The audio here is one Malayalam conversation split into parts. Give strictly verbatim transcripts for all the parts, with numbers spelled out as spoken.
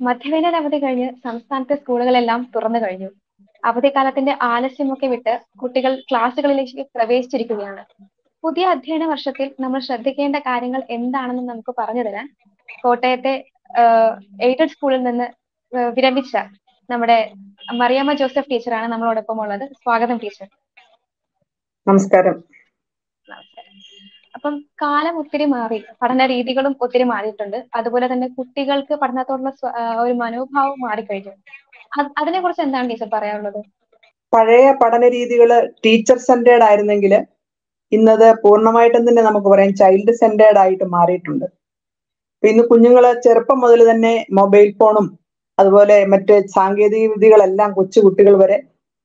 മധ്യവേനൽ അവധി കഴിഞ്ഞ് സംസ്ഥാനത്തെ സ്കൂളുകളെല്ലാം തുറന്നു കഴിഞ്ഞു. അവധിക്കാലത്തിന്റെ ആലസ്യമൊക്കെ വിട്ട് കുട്ടികൾ ക്ലാസ്സുകളിലേക്ക് പ്രവേശിച്ചിരിക്കുകയാണ്. പുതിയ അധ്യയന വർഷത്തിൽ നമ്മൾ ശ്രദ്ധിക്കേണ്ട കാര്യങ്ങൾ എന്താണെന്ന് നമുക്ക് പറഞ്ഞു തരാൻ കോട്ടയത്തെ എയ്ഡഡ് സ്കൂളിൽ നിന്ന് ഏഹ് വിരമിച്ച നമ്മുടെ മറിയാമ്മ ജോസഫ് ടീച്ചറാണ് നമ്മളോടൊപ്പം ഉള്ളത്. സ്വാഗതം ടീച്ചർ. നമസ്കാരം. നമസ്കാരം. അപ്പം കാലം ഒത്തിരി മാറി, പഠന രീതികളും ഒത്തിരി മാറിയിട്ടുണ്ട്. അതുപോലെ തന്നെ കുട്ടികൾക്ക് പഠനത്തോടുള്ള സ്വ- ആ, ഒരു മനോഭാവം മാറിക്കഴിഞ്ഞു. അത് അതിനെ കുറിച്ച് എന്താണ് ടീച്ചർ പറയാനുള്ളത്? പഴയ പഠന രീതികള് ടീച്ചർ സെന്റേർഡ് ആയിരുന്നെങ്കിൽ ഇന്നത് പൂർണ്ണമായിട്ടും തന്നെ നമുക്ക് പറയാം ചൈൽഡ് സെന്റേർഡ് ആയിട്ട് മാറിയിട്ടുണ്ട്. ഇപ്പൊ ഇന്ന് കുഞ്ഞുങ്ങള് ചെറുപ്പം മുതൽ തന്നെ മൊബൈൽ ഫോണും അതുപോലെ മറ്റ് സാങ്കേതിക വിദ്യകളെല്ലാം കൊച്ചു കുട്ടികൾ വരെ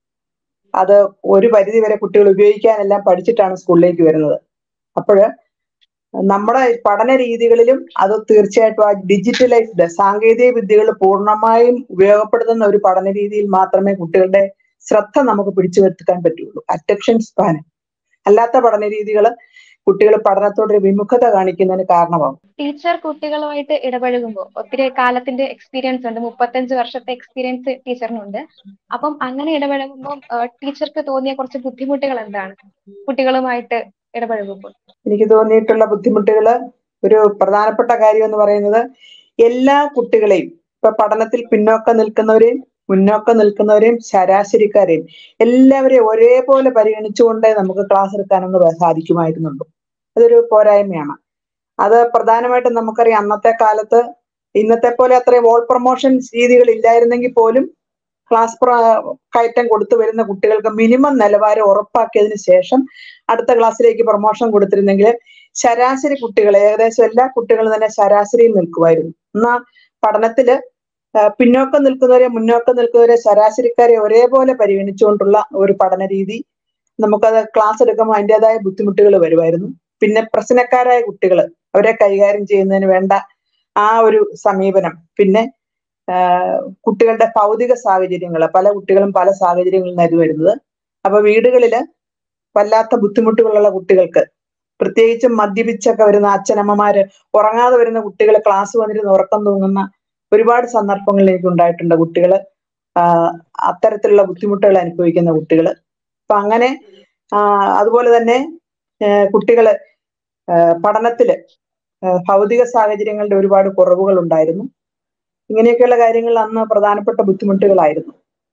അത് ഒരു പരിധി വരെ കുട്ടികൾ ഉപയോഗിക്കാനെല്ലാം പഠിച്ചിട്ടാണ് സ്കൂളിലേക്ക് വരുന്നത്. അപ്പോഴ് നമ്മുടെ പഠന രീതികളിലും അത് തീർച്ചയായിട്ടും ആ ഡിജിറ്റലൈസ്ഡ് സാങ്കേതിക വിദ്യകൾ പൂർണ്ണമായും ഉപയോഗപ്പെടുത്തുന്ന ഒരു പഠന രീതിയിൽ മാത്രമേ കുട്ടികളുടെ ശ്രദ്ധ നമുക്ക് പിടിച്ചു വരുത്താൻ പറ്റുള്ളൂ. അറ്റൻഷൻ സ്പാൻ അല്ലാത്ത പഠന രീതികൾ കുട്ടികൾ പഠനത്തോടൊരു വിമുഖത കാണിക്കുന്നതിന് കാരണമാകും. ടീച്ചർ കുട്ടികളുമായിട്ട് ഇടപഴകുമ്പോൾ ഒത്തിരി കാലത്തിന്റെ എക്സ്പീരിയൻസ് ഉണ്ട്, മുപ്പത്തഞ്ച് വർഷത്തെ എക്സ്പീരിയൻസ് ടീച്ചറിനുണ്ട്. അപ്പം അങ്ങനെ ഇടപഴകുമ്പോൾ ടീച്ചർക്ക് തോന്നിയ കുറച്ച് ബുദ്ധിമുട്ടുകൾ എന്താണ് കുട്ടികളുമായിട്ട് ഇടപഴകുമ്പോൾ? എനിക്ക് തോന്നിയിട്ടുള്ള ബുദ്ധിമുട്ടുകള് ഒരു പ്രധാനപ്പെട്ട കാര്യം എന്ന് പറയുന്നത് എല്ലാ കുട്ടികളെയും ഇപ്പൊ പഠനത്തിൽ പിന്നോക്കം നിൽക്കുന്നവരെയും മുന്നോക്കം നിൽക്കുന്നവരെയും ശരാശരിക്കാരെയും എല്ലാവരെയും ഒരേപോലെ പരിഗണിച്ചുകൊണ്ടേ നമുക്ക് ക്ലാസ് എടുക്കാനൊന്ന് സാധിക്കുമായിരുന്നുള്ളൂ. അതൊരു പോരായ്മയാണ്. അത് പ്രധാനമായിട്ടും നമുക്കറിയാം അന്നത്തെ കാലത്ത് ഇന്നത്തെ പോലെ അത്രയും വോൾ പ്രൊമോഷൻ രീതികൾ ഇല്ലായിരുന്നെങ്കിൽ പോലും ക്ലാസ് കയറ്റം കൊടുത്തു വരുന്ന കുട്ടികൾക്ക് മിനിമം നിലവാരം ഉറപ്പാക്കിയതിന് ശേഷം അടുത്ത ക്ലാസ്സിലേക്ക് പ്രൊമോഷൻ കൊടുത്തിരുന്നെങ്കിൽ ശരാശരി കുട്ടികൾ ഏകദേശം എല്ലാ കുട്ടികളും തന്നെ ശരാശരിയിൽ നിൽക്കുമായിരുന്നു. എന്നാ പഠനത്തില് പിന്നോക്കം നിൽക്കുന്നവരെ മുന്നോക്കം നിൽക്കുന്നവരെ ശരാശരിക്കാരെ ഒരേപോലെ പരിഗണിച്ചുകൊണ്ടുള്ള ഒരു പഠന രീതി നമുക്കത് ക്ലാസ് എടുക്കുമ്പോൾ അതിൻ്റെതായ ബുദ്ധിമുട്ടുകൾ വരുമായിരുന്നു. പിന്നെ പ്രശ്നക്കാരായ കുട്ടികൾ അവരെ കൈകാര്യം ചെയ്യുന്നതിന് വേണ്ട ആ ഒരു സമീപനം, പിന്നെ കുട്ടികളുടെ ഭൗതിക സാഹചര്യങ്ങൾ, പല കുട്ടികളും പല സാഹചര്യങ്ങളിൽ നിന്നായിരുന്നു വരുന്നത്. അപ്പൊ വീടുകളില് വല്ലാത്ത ബുദ്ധിമുട്ടുകളുള്ള കുട്ടികൾക്ക്, പ്രത്യേകിച്ചും മദ്യപിച്ചൊക്കെ വരുന്ന അച്ഛനമ്മമാര്, ഉറങ്ങാതെ വരുന്ന കുട്ടികൾ ക്ലാസ് വന്നിരുന്ന് ഉറക്കം തൂങ്ങുന്ന ഒരുപാട് സന്ദർഭങ്ങളിൽ എനിക്ക് ഉണ്ടായിട്ടുണ്ട്. കുട്ടികള് ആഹ് അത്തരത്തിലുള്ള ബുദ്ധിമുട്ടുകൾ അനുഭവിക്കുന്ന കുട്ടികള്. അപ്പൊ അങ്ങനെ ആഹ് അതുപോലെ തന്നെ കുട്ടികള് പഠനത്തില് ഭൗതിക സാഹചര്യങ്ങളുടെ ഒരുപാട് കുറവുകൾ ഉണ്ടായിരുന്നു. ഇങ്ങനെയൊക്കെയുള്ള കാര്യങ്ങൾ അന്ന് പ്രധാനപ്പെട്ട ബുദ്ധിമുട്ടുകളായിരുന്നു.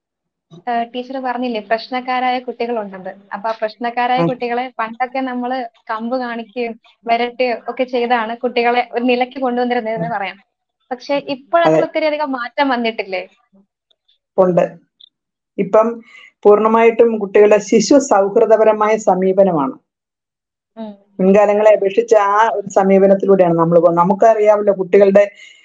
ടീച്ചർ പറഞ്ഞില്ലേ പ്രശ്നക്കാരായ കുട്ടികളുണ്ടെന്ന്. അപ്പൊ ആ പ്രശ്നക്കാരായ കുട്ടികളെ പണ്ടൊക്കെ നമ്മള് കമ്പ് കാണിക്കുകയും വരട്ടുകയും ഒക്കെ ചെയ്താണ് കുട്ടികളെ ഒരു നിലയ്ക്ക് കൊണ്ടുവന്നിരുന്നതെന്ന് പറയാം. പക്ഷെ ഇപ്പോഴതിൽ ഒത്തിരി അധികം മാറ്റം വന്നിട്ടില്ലേ? ഉണ്ട്. ഇപ്പം പൂർണ്ണമായിട്ടും കുട്ടികളുടെ ശിശു സൗഹൃദപരമായ സമീപനമാണ്. മുൻകാലങ്ങളെ അപേക്ഷിച്ച് ആ ഒരു സമീപനത്തിലൂടെയാണ് നമ്മൾ പോകുന്നത്. നമുക്കറിയാമല്ലോ കുട്ടികളുടെ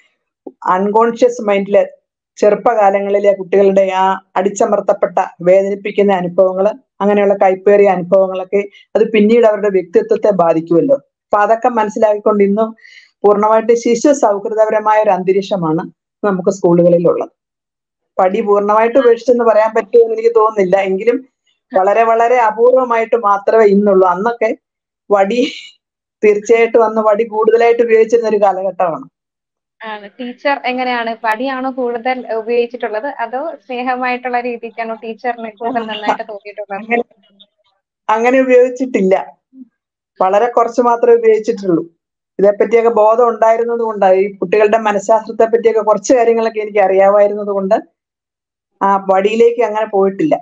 അൺകോൺഷ്യസ് മൈൻഡില് ചെറുപ്പകാലങ്ങളിലെ കുട്ടികളുടെ ആ അടിച്ചമർത്തപ്പെട്ട വേദനിപ്പിക്കുന്ന അനുഭവങ്ങൾ, അങ്ങനെയുള്ള കൈപ്പേറിയ അനുഭവങ്ങളൊക്കെ അത് പിന്നീട് അവരുടെ വ്യക്തിത്വത്തെ ബാധിക്കുമല്ലോ. അപ്പൊ അതൊക്കെ മനസ്സിലാക്കിക്കൊണ്ട് ഇന്നും പൂർണ്ണമായിട്ട് ശിശു സൗഹൃദപരമായ ഒരു അന്തരീക്ഷമാണ് നമുക്ക് സ്കൂളുകളിലുള്ളത്. പടി പൂർണ്ണമായിട്ട് ഉപേക്ഷിച്ചെന്ന് പറയാൻ പറ്റുമെന്ന് എനിക്ക് തോന്നുന്നില്ല. എങ്കിലും വളരെ വളരെ അപൂർവമായിട്ട് മാത്രമേ ഇന്നുള്ളൂ. അന്നൊക്കെ വടി തീർച്ചയായിട്ടും അന്ന് വടി കൂടുതലായിട്ട് ഉപയോഗിച്ചിരുന്ന ഒരു കാലഘട്ടമാണ്. ടീച്ചർ എങ്ങനെയാണ്, വടിയാണോ കൂടുതൽ ഉപയോഗിച്ചിട്ടുള്ളത് അതോ സ്നേഹമായിട്ടുള്ള രീതിക്കാണോ ടീച്ചറിന് കൂടുതൽ നന്നായിട്ട് തോന്നിയിട്ടുള്ളത്? അങ്ങനെ ഉപയോഗിച്ചിട്ടില്ല, വളരെ കുറച്ച് മാത്രമേ ഉപയോഗിച്ചിട്ടുള്ളൂ. ഇതേപ്പറ്റിയൊക്കെ ബോധം ഉണ്ടായിരുന്നത് കൊണ്ട്, ഈ കുട്ടികളുടെ മനഃശാസ്ത്രത്തെ പറ്റിയൊക്കെ കുറച്ച് കാര്യങ്ങളൊക്കെ എനിക്ക് അറിയാമായിരുന്നത് കൊണ്ട് ആ വടിയിലേക്ക് അങ്ങനെ പോയിട്ടില്ല.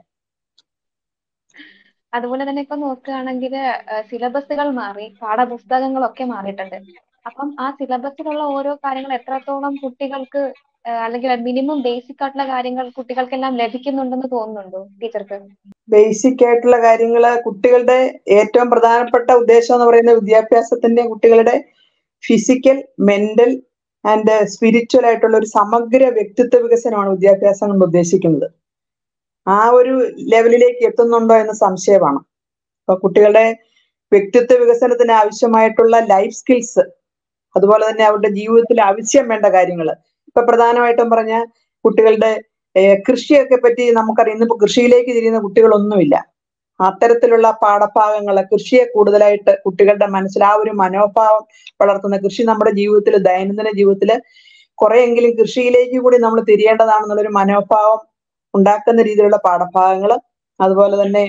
അതുപോലെ തന്നെ ഇപ്പൊ നോക്കുകയാണെങ്കിൽ സിലബസുകൾ മാറി, പാഠപുസ്തകങ്ങളൊക്കെ മാറിയിട്ടുണ്ട്. അപ്പം ആ സിലബസിലുള്ള ഓരോ കാര്യങ്ങൾ എത്രത്തോളം കുട്ടികൾക്ക് അല്ലെങ്കിൽ മിനിമം ബേസിക് ആയിട്ടുള്ള കാര്യങ്ങൾ കുട്ടികൾക്കെല്ലാം ലഭിക്കുന്നുണ്ടെന്ന് തോന്നുന്നുണ്ടോ ടീച്ചർക്ക്? ബേസിക് ആയിട്ടുള്ള കാര്യങ്ങള് കുട്ടികളുടെ ഏറ്റവും പ്രധാനപ്പെട്ട ഉദ്ദേശം എന്ന് പറയുന്നത് വിദ്യാഭ്യാസത്തിന്റെ കുട്ടികളുടെ ഫിസിക്കൽ, മെന്റൽ ആൻഡ് സ്പിരിച്വൽ ആയിട്ടുള്ള ഒരു സമഗ്ര വ്യക്തിത്വ വികസനമാണ് വിദ്യാഭ്യാസം കൊണ്ട് ഉദ്ദേശിക്കുന്നത്. ആ ഒരു ലെവലിലേക്ക് എത്തുന്നുണ്ടോ എന്ന് സംശയമാണ്. അപ്പൊ കുട്ടികളുടെ വ്യക്തിത്വ വികസനത്തിന് ആവശ്യമായിട്ടുള്ള ലൈഫ് സ്കിൽസ്, അതുപോലെ തന്നെ അവരുടെ ജീവിതത്തിൽ ആവശ്യം വേണ്ട കാര്യങ്ങൾ, ഇപ്പൊ പ്രധാനമായിട്ടും പറഞ്ഞ കുട്ടികളുടെ കൃഷിയൊക്കെ പറ്റി നമുക്കറിയാം. ഇന്നിപ്പോ കൃഷിയിലേക്ക് തിരിയുന്ന കുട്ടികളൊന്നുമില്ല. അത്തരത്തിലുള്ള പാഠഭാഗങ്ങള് കൃഷിയെ കൂടുതലായിട്ട് കുട്ടികളുടെ മനസ്സിൽ ആ ഒരു മനോഭാവം വളർത്തുന്ന, കൃഷി നമ്മുടെ ജീവിതത്തിൽ, ദൈനംദിന ജീവിതത്തിൽ കുറെയെങ്കിലും കൃഷിയിലേക്ക് കൂടി നമ്മൾ തിരിയേണ്ടതാണെന്നുള്ളൊരു മനോഭാവം ഉണ്ടാക്കുന്ന രീതിയിലുള്ള പാഠഭാഗങ്ങൾ, അതുപോലെ തന്നെ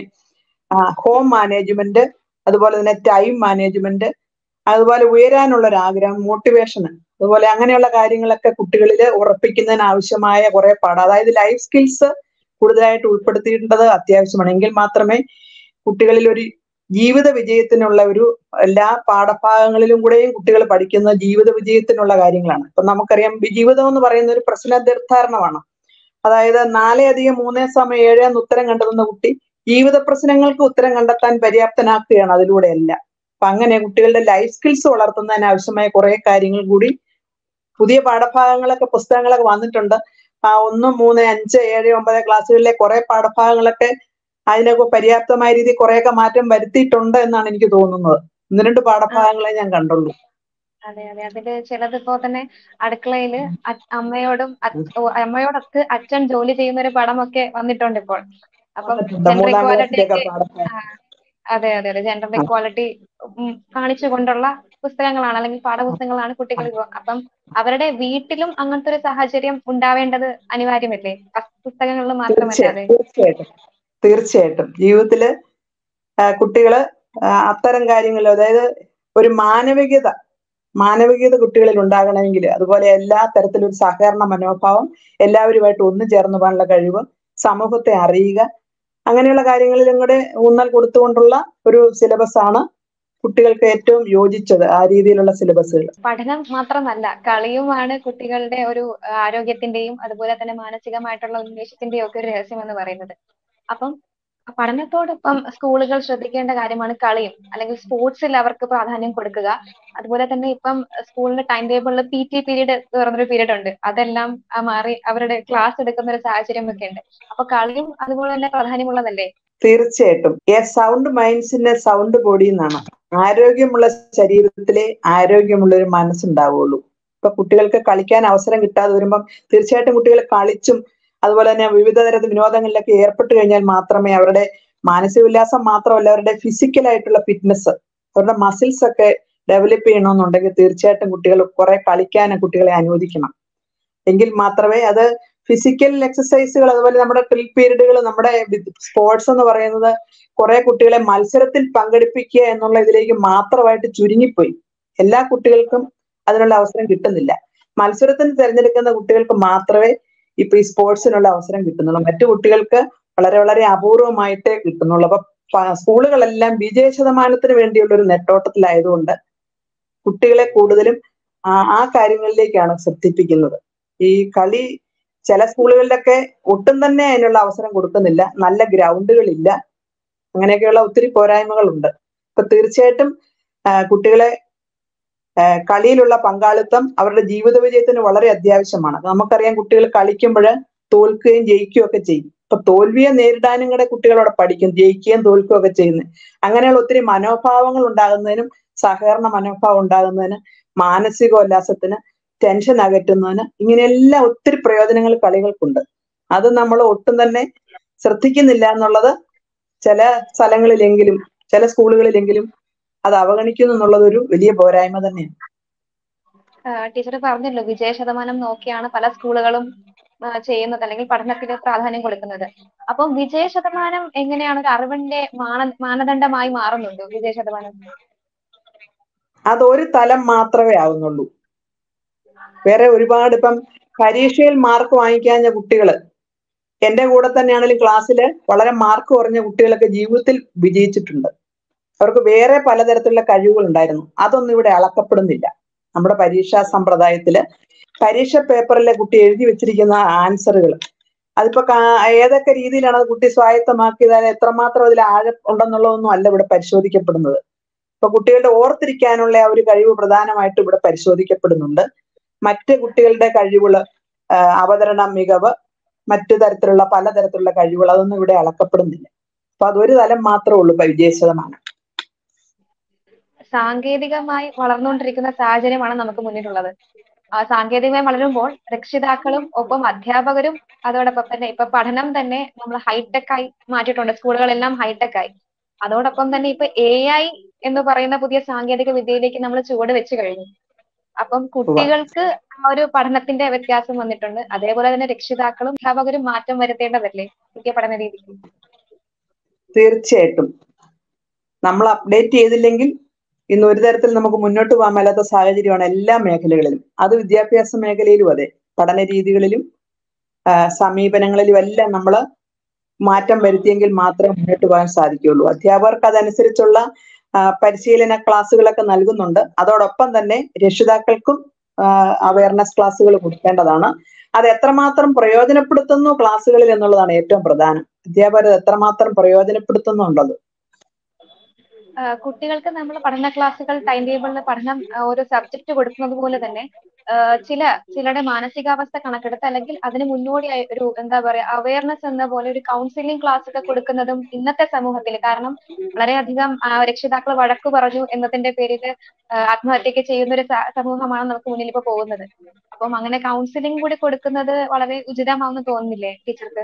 ഹോം മാനേജ്മെന്റ്, അതുപോലെ തന്നെ ടൈം മാനേജ്മെന്റ്, അതുപോലെ ഉയരാനുള്ള ഒരു ആഗ്രഹം, മോട്ടിവേഷൻ, അതുപോലെ അങ്ങനെയുള്ള കാര്യങ്ങളൊക്കെ കുട്ടികളിൽ ഉറപ്പിക്കുന്നതിന് ആവശ്യമായ കുറെ പാഠം, അതായത് ലൈഫ് സ്കിൽസ് കൂടുതലായിട്ട് ഉൾപ്പെടുത്തേണ്ടത് അത്യാവശ്യമാണ്. എങ്കിൽ മാത്രമേ കുട്ടികളിൽ ഒരു ജീവിത വിജയത്തിനുള്ള ഒരു എല്ലാ പാഠഭാഗങ്ങളിലും കൂടെയും കുട്ടികൾ പഠിക്കുന്ന ജീവിത വിജയത്തിനുള്ള കാര്യങ്ങളാണ്. ഇപ്പൊ നമുക്കറിയാം ജീവിതം എന്ന് പറയുന്ന ഒരു പ്രശ്ന നിർദ്ധാരണമാണ്. അതായത് നാല് അധികം മൂന്നേ സമയം ഏഴ് എന്ന് ഉത്തരം കണ്ടെത്തുന്ന കുട്ടി ജീവിത പ്രശ്നങ്ങൾക്ക് ഉത്തരം കണ്ടെത്താൻ പര്യാപ്തനാക്കുകയാണ് അതിലൂടെയല്ല. അപ്പൊ അങ്ങനെ കുട്ടികളുടെ ലൈഫ് സ്കിൽസ് വളർത്തുന്നതിന് ആവശ്യമായ കുറെ കാര്യങ്ങൾ കൂടി പുതിയ പാഠഭാഗങ്ങളൊക്കെ പുസ്തകങ്ങളൊക്കെ വന്നിട്ടുണ്ട്. ആ ഒന്ന് മൂന്ന് അഞ്ച് ഏഴ് ഒമ്പത് ക്ലാസ്സുകളിലെ കുറെ പാഠഭാഗങ്ങളൊക്കെ അതിനൊക്കെ പര്യാപ്തമായ രീതിയിൽ കുറെയൊക്കെ മാറ്റം വരുത്തിയിട്ടുണ്ട് എന്നാണ് എനിക്ക് തോന്നുന്നത്. ഒന്ന് രണ്ട് പാഠഭാഗങ്ങളെ ഞാൻ കണ്ടുള്ളൂ. അതെ അതെ അതില് ചിലതിപ്പോ തന്നെ അടുക്കളയില് അമ്മയോടും അമ്മയോടൊത്ത് അച്ഛൻ ജോലി ചെയ്യുന്ന ഒരു പടമൊക്കെ വന്നിട്ടുണ്ട് ഇപ്പോൾ. അപ്പം ജെൻഡർ മൂന്നാം ഇക്വാലിറ്റി ക്ലാസ്സിലൊക്കെ ഒക്കെ പാഠഭാഗം. അതെ അതെ അതെ ജെൻഡർ ഇക്വാലിറ്റി കാണിച്ചുകൊണ്ടുള്ള പുസ്തകങ്ങളാണ് അല്ലെങ്കിൽ പാഠപുസ്തകങ്ങളാണ് കുട്ടികൾ ഇപ്പൊ. അപ്പം അവരുടെ വീട്ടിലും അങ്ങനത്തെ ഒരു സാഹചര്യം ഉണ്ടാവേണ്ടത് അനിവാര്യമല്ലേ? പുസ്തകങ്ങളിൽ മാത്രമല്ലാതെ. തീർച്ചയായിട്ടും തീർച്ചയായിട്ടും ജീവിതത്തില് കുട്ടികള് അത്തരം കാര്യങ്ങൾ, അതായത് ഒരു മാനവികത മാനവികത കുട്ടികളിൽ ഉണ്ടാകണമെങ്കിൽ, അതുപോലെ എല്ലാ തരത്തിലും ഒരു സഹകരണ മനോഭാവം, എല്ലാവരുമായിട്ട് ഒന്നു ചേർന്ന് പോകാനുള്ള കഴിവ്, സമൂഹത്തെ അറിയുക, അങ്ങനെയുള്ള കാര്യങ്ങളിലും കൂടെ ഊന്നൽ കൊടുത്തുകൊണ്ടുള്ള ഒരു സിലബസ് ആണ് കുട്ടികൾക്ക് ഏറ്റവും യോജിച്ചത്. ആ രീതിയിലുള്ള സിലബസുകൾ. പഠനം മാത്രമല്ല കളിയുമാണ് കുട്ടികളുടെ ഒരു ആരോഗ്യത്തിന്റെയും അതുപോലെ തന്നെ മാനസികമായിട്ടുള്ള ഉന്മേഷത്തിന്റെയും ഒക്കെ ഒരു രഹസ്യം എന്ന് പറയുന്നത്. അപ്പം പഠനത്തോടൊപ്പം സ്കൂളുകൾ ശ്രദ്ധിക്കേണ്ട കാര്യമാണ് കളിയും, അല്ലെങ്കിൽ സ്പോർട്സിൽ അവർക്ക് പ്രാധാന്യം കൊടുക്കുക. അതുപോലെ തന്നെ ഇപ്പം സ്കൂളിന്റെ ടൈം ടേബിളിൽ പി ടി പീരീഡ് പറഞ്ഞൊരു പീരീഡ് ഉണ്ട്. അതെല്ലാം മാറി അവരുടെ ക്ലാസ് എടുക്കുന്ന ഒരു സാഹചര്യം ഒക്കെ ഉണ്ട്. അപ്പൊ കളിയും അതുപോലെ തന്നെ പ്രാധാന്യമുള്ളതല്ലേ? തീർച്ചയായിട്ടും. എ സൗണ്ട് മൈൻഡ്സിന്റെ സൗണ്ട് ബോഡി എന്നാണ്. ആരോഗ്യമുള്ള ശരീരത്തിലെ ആരോഗ്യമുള്ള ഒരു മനസ്സുണ്ടാവുള്ളൂ. ഇപ്പൊ കുട്ടികൾക്ക് കളിക്കാൻ അവസരം കിട്ടാതെ വരുമ്പം തീർച്ചയായിട്ടും കുട്ടികൾ കളിച്ചും അതുപോലെ തന്നെ വിവിധ തരത്തിൽ വിനോദങ്ങളിലൊക്കെ ഏർപ്പെട്ട് കഴിഞ്ഞാൽ മാത്രമേ അവരുടെ മാനസിക ഉല്ലാസം മാത്രമല്ല, അവരുടെ ഫിസിക്കലായിട്ടുള്ള ഫിറ്റ്നസ്, അവരുടെ മസിൽസ് ഒക്കെ ഡെവലപ്പ് ചെയ്യണമെന്നുണ്ടെങ്കിൽ തീർച്ചയായിട്ടും കുട്ടികൾ കുറെ കളിക്കാൻ കുട്ടികളെ അനുവദിക്കണം. എങ്കിൽ മാത്രമേ അത് ഫിസിക്കൽ എക്സസൈസുകൾ, അതുപോലെ നമ്മുടെ ട്രിൽ പീരീഡുകൾ, നമ്മുടെ സ്പോർട്സ് എന്ന് പറയുന്നത് കുറെ കുട്ടികളെ മത്സരത്തിൽ പങ്കെടുപ്പിക്കുക എന്നുള്ള ഇതിലേക്ക് മാത്രമായിട്ട് ചുരുങ്ങിപ്പോയി. എല്ലാ കുട്ടികൾക്കും അതിനുള്ള അവസരം കിട്ടുന്നില്ല. മത്സരത്തിന് തിരഞ്ഞെടുക്കുന്ന കുട്ടികൾക്ക് മാത്രമേ ഇപ്പൊ ഈ സ്പോർട്സിനുള്ള അവസരം കിട്ടുന്നുള്ളൂ. മറ്റു കുട്ടികൾക്ക് വളരെ വളരെ അപൂർവമായിട്ടേ കിട്ടുന്നുള്ളൂ. അപ്പൊ സ്കൂളുകളെല്ലാം വിജയ ശതമാനത്തിന് വേണ്ടിയുള്ള ഒരു നെട്ടോട്ടത്തിലായതുകൊണ്ട് കുട്ടികളെ കൂടുതലും ആ ആ കാര്യങ്ങളിലേക്കാണ് ശ്രദ്ധിപ്പിക്കുന്നത്. ഈ കളി ചില സ്കൂളുകളിലൊക്കെ ഒട്ടും തന്നെ അതിനുള്ള അവസരം കൊടുക്കുന്നില്ല. നല്ല ഗ്രൗണ്ടുകളില്ല. അങ്ങനെയൊക്കെയുള്ള ഒത്തിരി പോരായ്മകളുണ്ട്. അപ്പൊ തീർച്ചയായിട്ടും കുട്ടികളെ കളിയിലുള്ള പങ്കാളിത്തം അവരുടെ ജീവിത വിജയത്തിന് വളരെ അത്യാവശ്യമാണ്. നമുക്കറിയാം കുട്ടികൾ കളിക്കുമ്പോൾ തോൽക്കുകയും ജയിക്കുകയും ഒക്കെ ചെയ്യും. അപ്പൊ തോൽവിയെ നേരിടാനും കൂടെ കുട്ടികളോടെ പഠിക്കും, ജയിക്കുകയും തോൽക്കുകയും ഒക്കെ ചെയ്യുന്നത്. അങ്ങനെയുള്ള ഒത്തിരി മനോഭാവങ്ങൾ ഉണ്ടാകുന്നതിനും സഹകരണ മനോഭാവം ഉണ്ടാകുന്നതിന്, മാനസികോല്ലാസത്തിന്, ടെൻഷൻ അകറ്റുന്നതിന്, ഇങ്ങനെയെല്ലാം ഒത്തിരി പ്രയോജനങ്ങൾ കളികൾക്കുണ്ട്. അത് നമ്മൾ ഒട്ടും തന്നെ ശ്രദ്ധിക്കുന്നില്ല എന്നുള്ളത് ചില സ്ഥലങ്ങളിലെങ്കിലും ചില സ്കൂളുകളിലെങ്കിലും അത് അവഗണിക്കുന്നു എന്നുള്ളത് ഒരു വലിയ പോരായ്മ തന്നെയാണ്. ടീച്ചർ പറഞ്ഞല്ലോ വിജയ ശതമാനം നോക്കിയാണ് പല സ്കൂളുകളും ചെയ്യുന്നത് അല്ലെങ്കിൽ പഠനത്തിന് പ്രാധാന്യം കൊടുക്കുന്നത്. അപ്പം വിജയ ശതമാനം എങ്ങനെയാണ് ഒരു അറിവിന്റെ മാന മാനദണ്ഡമായി മാറുന്നുണ്ടോ? വിജയ ശതമാനം അതൊരു തലം മാത്രമേ ആവുന്നുള്ളൂ. വേറെ ഒരുപാട് ഇപ്പം പരീക്ഷയിൽ മാർക്ക് വാങ്ങിക്കാഞ്ഞ കുട്ടികള് എന്റെ കൂടെ തന്നെയാണെങ്കിലും ക്ലാസ്സിൽ വളരെ മാർക്ക് കുറഞ്ഞ കുട്ടികളൊക്കെ ജീവിതത്തിൽ വിജയിച്ചിട്ടുണ്ട്. അവർക്ക് വേറെ പലതരത്തിലുള്ള കഴിവുകൾ ഉണ്ടായിരുന്നു. അതൊന്നും ഇവിടെ അളക്കപ്പെടുന്നില്ല. നമ്മുടെ പരീക്ഷാ സമ്പ്രദായത്തില് പരീക്ഷ പേപ്പറിലെ കുട്ടി എഴുതി വെച്ചിരിക്കുന്ന ആൻസറുകൾ, അതിപ്പോ ഏതൊക്കെ രീതിയിലാണ് അത് കുട്ടി സ്വായത്തമാക്കിയത്, എത്രമാത്രം അതിൽ ആഴം ഉണ്ടെന്നുള്ളതൊന്നും അല്ല ഇവിടെ പരിശോധിക്കപ്പെടുന്നത്. ഇപ്പൊ കുട്ടികളുടെ ഓർത്തിരിക്കാനുള്ള ആ ഒരു കഴിവ് പ്രധാനമായിട്ടും ഇവിടെ പരിശോധിക്കപ്പെടുന്നുണ്ട്. മറ്റ് കുട്ടികളുടെ കഴിവുകള്, അവതരണ മികവ്, മറ്റു തരത്തിലുള്ള പലതരത്തിലുള്ള കഴിവുകൾ, അതൊന്നും ഇവിടെ അളക്കപ്പെടുന്നില്ല. അപ്പൊ അതൊരു തലം മാത്രമേ ഉള്ളൂ വിജയ ശതമാനം. സാങ്കേതികമായി വളർന്നുകൊണ്ടിരിക്കുന്ന സാഹചര്യമാണ് നമുക്ക് മുന്നിലുള്ളത്. ആ സാങ്കേതികമായി വളരുമ്പോൾ രക്ഷിതാക്കളും ഒപ്പം അധ്യാപകരും അതോടൊപ്പം തന്നെ ഇപ്പൊ പഠനം തന്നെ നമ്മൾ ഹൈടെക് ആയി മാറ്റിയിട്ടുണ്ട്. സ്കൂളുകളെല്ലാം ഹൈടെക് ആയി. അതോടൊപ്പം തന്നെ ഇപ്പൊ എ ഐ എന്ന് പറയുന്ന പുതിയ സാങ്കേതിക വിദ്യയിലേക്ക് നമ്മൾ ചുവട് വെച്ച് കഴിഞ്ഞു. അപ്പം കുട്ടികൾക്ക് ആ ഒരു പഠനത്തിന്റെ വ്യത്യാസം വന്നിട്ടുണ്ട്. അതേപോലെ തന്നെ രക്ഷിതാക്കളും അധ്യാപകരും മാറ്റം വരുത്തേണ്ടതല്ലേ പുതിയ പഠന രീതിക്ക്? തീർച്ചയായിട്ടും നമ്മൾ അപ്ഡേറ്റ് ചെയ്തില്ലെങ്കിൽ ഇന്ന് ഒരു തരത്തിൽ നമുക്ക് മുന്നോട്ട് പോകാൻ മേലാത്ത സാഹചര്യമാണ് എല്ലാ മേഖലകളിലും. അത് വിദ്യാഭ്യാസ മേഖലയിലും അതെ, പഠന രീതികളിലും സമീപനങ്ങളിലും എല്ലാം നമ്മൾ മാറ്റം വരുത്തിയെങ്കിൽ മാത്രമേ മുന്നോട്ട് പോകാൻ സാധിക്കുകയുള്ളൂ. അധ്യാപകർക്ക് അതനുസരിച്ചുള്ള പരിശീലന ക്ലാസ്സുകളൊക്കെ നൽകുന്നുണ്ട്. അതോടൊപ്പം തന്നെ രക്ഷിതാക്കൾക്കും അവയർനെസ് ക്ലാസ്സുകൾ കൊടുക്കേണ്ടതാണ്. അത് എത്രമാത്രം പ്രയോജനപ്പെടുത്തുന്നു ക്ലാസ്സുകളിൽ എന്നുള്ളതാണ് ഏറ്റവും പ്രധാനം. അധ്യാപകർ എത്രമാത്രം പ്രയോജനപ്പെടുത്തുന്നുണ്ടത്. കുട്ടികൾക്ക് നമ്മൾ പഠന ക്ലാസ്സുകൾ ടൈം ടേബിളിൽ പഠനം ഒരു സബ്ജക്ട് കൊടുക്കുന്നത് പോലെ തന്നെ ചില ചിലരുടെ മാനസികാവസ്ഥ കണക്കെടുത്ത് അല്ലെങ്കിൽ അതിന് മുന്നോടിയായി ഒരു എന്താ പറയാ അവയർനെസ് എന്ന പോലെ ഒരു കൗൺസിലിംഗ് ക്ലാസ് ഒക്കെ കൊടുക്കുന്നതും ഇന്നത്തെ സമൂഹത്തിൽ, കാരണം വളരെയധികം രക്ഷിതാക്കൾ വഴക്ക് പറഞ്ഞു എന്നതിന്റെ പേരിൽ ആത്മഹത്യക്ക് ചെയ്യുന്ന ഒരു സമൂഹമാണ് നമുക്ക് മുന്നിൽ ഇപ്പൊ പോകുന്നത്. അപ്പം അങ്ങനെ കൗൺസിലിംഗ് കൂടി കൊടുക്കുന്നത് വളരെ ഉചിതമാണെന്ന് തോന്നുന്നില്ലേ ടീച്ചർക്ക്?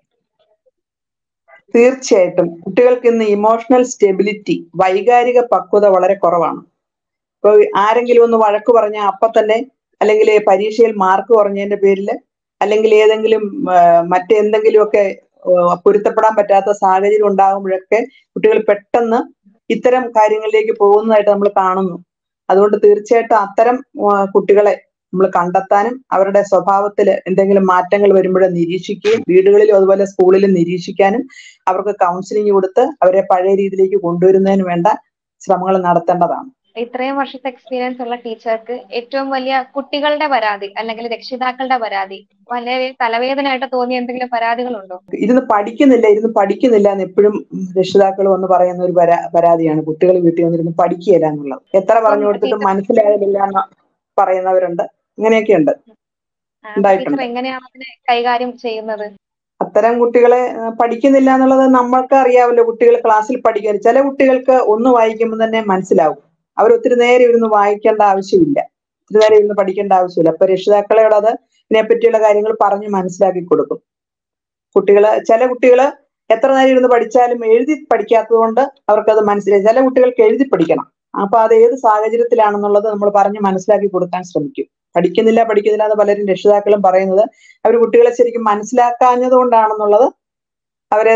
തീർച്ചയായിട്ടും കുട്ടികൾക്ക് ഇന്ന് ഇമോഷണൽ സ്റ്റെബിലിറ്റി, വൈകാരിക പക്വത വളരെ കുറവാണ്. ഇപ്പൊ ആരെങ്കിലും ഒന്ന് വഴക്ക് പറഞ്ഞാൽ അപ്പൊ തന്നെ, അല്ലെങ്കിൽ പരീക്ഷയിൽ മാർക്ക് കുറഞ്ഞതിന്റെ പേരിൽ, അല്ലെങ്കിൽ ഏതെങ്കിലും മറ്റെന്തെങ്കിലുമൊക്കെ പൊരുത്തപ്പെടാൻ പറ്റാത്ത സാഹചര്യം ഉണ്ടാകുമ്പോഴൊക്കെ കുട്ടികൾ പെട്ടെന്ന് ഇത്തരം കാര്യങ്ങളിലേക്ക് പോകുന്നതായിട്ട് നമ്മൾ കാണുന്നു. അതുകൊണ്ട് തീർച്ചയായിട്ടും അത്തരം കുട്ടികളെ നമ്മൾ കണ്ടെത്താനും അവരുടെ സ്വഭാവത്തിൽ എന്തെങ്കിലും മാറ്റങ്ങൾ വരുമ്പോഴേ നിരീക്ഷിക്കുകയും വീടുകളിലും അതുപോലെ സ്കൂളിലും നിരീക്ഷിക്കാനും അവർക്ക് കൗൺസിലിംഗ് കൊടുത്ത് അവരെ പഴയ രീതിയിലേക്ക് കൊണ്ടുവരുന്നതിന് വേണ്ട ശ്രമങ്ങൾ നടത്തേണ്ടതാണ്. ഇത്രയും വർഷത്തെ എക്സ്പീരിയൻസ് ഉള്ള ടീച്ചർക്ക് ഏറ്റവും വലിയ കുട്ടികളുടെ പരാതി അല്ലെങ്കിൽ രക്ഷിതാക്കളുടെ പരാതി വളരെ തലവേദനയായിട്ട് തോന്നിയ എന്തെങ്കിലും പരാതികളുണ്ടോ? ഇരുന്ന് പഠിക്കുന്നില്ല ഇരുന്ന് പഠിക്കുന്നില്ല എന്ന് എപ്പോഴും രക്ഷിതാക്കൾ വന്ന് പറയുന്ന ഒരു പരാ പരാതിയാണ് കുട്ടികൾ വീട്ടിൽ വന്നിരുന്ന് പഠിക്കുകയില്ല എന്നുള്ളത്. എത്ര പറഞ്ഞു കൊടുത്തിട്ടും മനസ്സിലായതില്ല എന്ന് പറയുന്നവരുണ്ട്. ഇങ്ങനെയൊക്കെയുണ്ട്, ഉണ്ടായിട്ടുണ്ട്. എങ്ങനെയാണ് അതിനെ കൈകാര്യം ചെയ്യുന്നത്? അത്തരം കുട്ടികളെ പഠിക്കുന്നില്ല എന്നുള്ളത് നമ്മൾക്ക് അറിയാമല്ലോ. കുട്ടികൾ ക്ലാസ്സിൽ പഠിക്കാൻ, ചില കുട്ടികൾക്ക് ഒന്ന് വായിക്കുമ്പോൾ തന്നെ മനസ്സിലാവും. അവർ ഒത്തിരി നേരം ഇരുന്ന് വായിക്കേണ്ട ആവശ്യമില്ല, ഒത്തിരി നേരം ഇരുന്ന് പഠിക്കേണ്ട ആവശ്യമില്ല. അപ്പൊ രക്ഷിതാക്കളോട് അത് ഇതിനെപ്പറ്റിയുള്ള കാര്യങ്ങൾ പറഞ്ഞ് മനസ്സിലാക്കി കൊടുക്കും. കുട്ടികള് ചില കുട്ടികള് എത്ര നേരം ഇരുന്ന് പഠിച്ചാലും എഴുതി പഠിക്കാത്തത് കൊണ്ട് അവർക്കത് മനസ്സിലായി. ചില കുട്ടികൾക്ക് എഴുതി പഠിക്കണം. അപ്പൊ അത് ഏത് സാഹചര്യത്തിലാണെന്നുള്ളത് നമ്മൾ പറഞ്ഞ് മനസ്സിലാക്കി കൊടുക്കാൻ ശ്രമിക്കും. പഠിക്കുന്നില്ല പഠിക്കുന്നില്ല എന്ന് പലരും രക്ഷിതാക്കളും പറയുന്നത് അവർ കുട്ടികളെ ശരിക്കും മനസ്സിലാക്കാഞ്ഞത് കൊണ്ടാണെന്നുള്ളത് അവരെ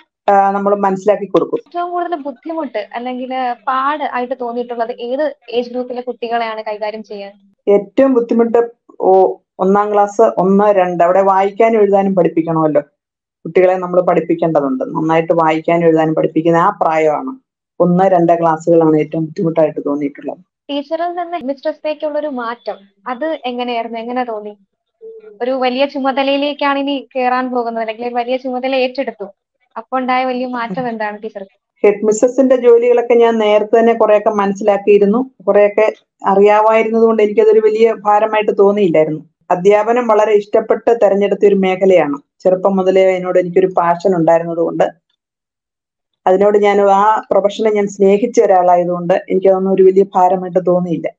നമ്മൾ മനസ്സിലാക്കി കൊടുക്കും. ഏറ്റവും കൂടുതൽ ബുദ്ധിമുട്ട് അല്ലെങ്കിൽ പാട് ആയിട്ട് തോന്നിയിട്ടുള്ളത് ഏത് ഏജ് ഗ്രൂപ്പിലെ കുട്ടികളെയാണ് കൈകാര്യം ചെയ്യാൻ? ഏറ്റവും ബുദ്ധിമുട്ട് ഓ ഒന്നാം ക്ലാസ് ഒന്ന് രണ്ട് അവിടെ വായിക്കാനും എഴുതാനും പഠിപ്പിക്കണമല്ലോ. കുട്ടികളെ നമ്മൾ പഠിപ്പിക്കേണ്ടതുണ്ട്. നന്നായിട്ട് വായിക്കാനും എഴുതാനും പഠിപ്പിക്കുന്ന ആ പ്രായമാണ്. ഒന്ന് രണ്ട് ക്ലാസ്സുകളാണ് ഏറ്റവും ബുദ്ധിമുട്ടായിട്ട് തോന്നിയിട്ടുള്ളത്. ടീച്ചറിൽ നിന്ന് മിസ്ട്രസിലേക്കുള്ള ഒരു മാറ്റം അത് എങ്ങനെയായിരുന്നു? എങ്ങനെ തോന്നി? ഒരു വലിയ ചുമതലയിലേക്കാണ് ഇനി കയറാൻ പോകുന്നത്, അല്ലെങ്കിൽ വലിയ ചുമതല ഏറ്റെടുത്തു, അപ്പൊ ഉണ്ടായ വലിയ മാറ്റം എന്താണ് ടീച്ചർക്ക്? ഹെഡ് മിസ്സസിന്റെ ജോലികളൊക്കെ ഞാൻ നേരത്തെ തന്നെ കുറെയൊക്കെ മനസ്സിലാക്കിയിരുന്നു. കുറെയൊക്കെ അറിയാമായിരുന്നത് കൊണ്ട് എനിക്കതൊരു വലിയ ഭാരമായിട്ട് തോന്നിയില്ലായിരുന്നു. അധ്യാപനം വളരെ ഇഷ്ടപ്പെട്ട് തെരഞ്ഞെടുത്ത ഒരു മേഖലയാണ്. ചെറുപ്പം മുതലേ അതിനോട് എനിക്കൊരു പാഷൻ ഉണ്ടായിരുന്നത് കൊണ്ട്, അതിനോട് ഞാൻ ആ പ്രൊഫഷനെ ഞാൻ സ്നേഹിച്ച ഒരാളായതുകൊണ്ട് എനിക്കതൊന്നും ഒരു വലിയ ഭാരമായിട്ട് തോന്നിയില്ല.